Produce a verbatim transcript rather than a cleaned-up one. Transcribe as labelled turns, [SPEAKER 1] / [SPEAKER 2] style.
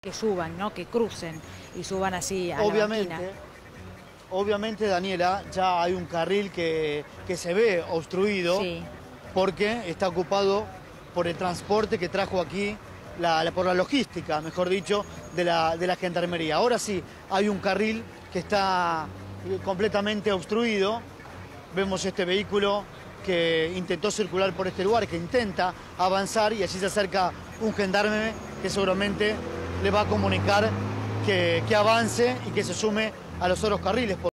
[SPEAKER 1] que suban, ¿no? Que crucen y suban así a
[SPEAKER 2] Obviamente,
[SPEAKER 1] la banquina.
[SPEAKER 2] obviamente, Daniela, ya hay un carril que, que se ve obstruido
[SPEAKER 1] Sí.
[SPEAKER 2] porque está ocupado por el transporte que trajo aquí, la, la- por la logística, mejor dicho, de la, de la gendarmería. Ahora sí, hay un carril que está completamente obstruido. Vemos este vehículo que intentó circular por este lugar, que intenta avanzar y allí se acerca un gendarme que seguramente le va a comunicar que, que avance y que se sume a los otros carriles.